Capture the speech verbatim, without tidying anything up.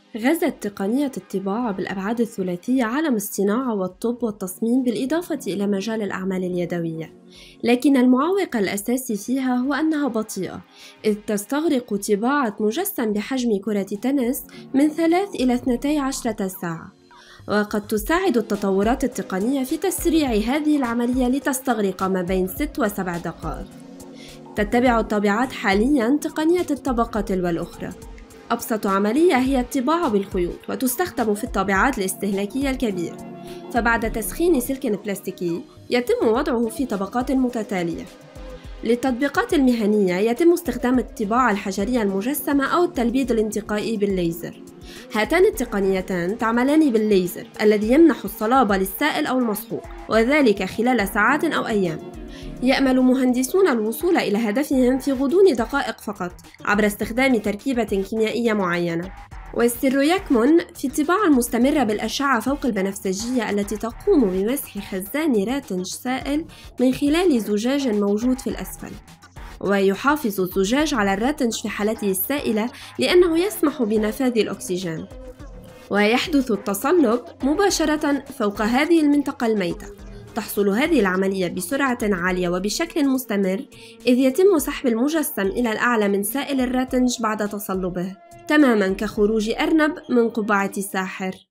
غزت تقنية الطباعة بالأبعاد الثلاثية عالم الصناعة والطب والتصميم بالإضافة إلى مجال الأعمال اليدوية، لكن المعوق الأساسي فيها هو أنها بطيئة، إذ تستغرق طباعة مجسم بحجم كرة تنس من ثلاث إلى اثنتي عشرة ساعة، وقد تساعد التطورات التقنية في تسريع هذه العملية لتستغرق ما بين ست وسبع دقائق. تتبع الطابعات حالياً تقنية الطبقة تلو الأخرى. أبسط عملية هي الطباعة بالخيوط، وتستخدم في الطابعات الاستهلاكية الكبيرة، فبعد تسخين سلك بلاستيكي يتم وضعه في طبقات متتالية. للتطبيقات المهنية يتم استخدام الطباعة الحجرية المجسمة أو التلبيد الانتقائي بالليزر. هاتان التقنيتان تعملان بالليزر الذي يمنح الصلابة للسائل أو المصحوق، وذلك خلال ساعات أو أيام. يأمل مهندسون الوصول إلى هدفهم في غضون دقائق فقط عبر استخدام تركيبة كيميائية معينة. والسر يكمن في الطباعة المستمرة بالأشعة فوق البنفسجية التي تقوم بمسح خزان راتنج سائل من خلال زجاج موجود في الأسفل، ويحافظ الزجاج على الراتنج في حالته السائلة لأنه يسمح بنفاذ الأكسجين، ويحدث التصلب مباشرة فوق هذه المنطقة الميتة. تحصل هذه العملية بسرعة عالية وبشكل مستمر، إذ يتم سحب المجسم إلى الأعلى من سائل الراتنج بعد تصلبه، تماماً كخروج أرنب من قبعة الساحر.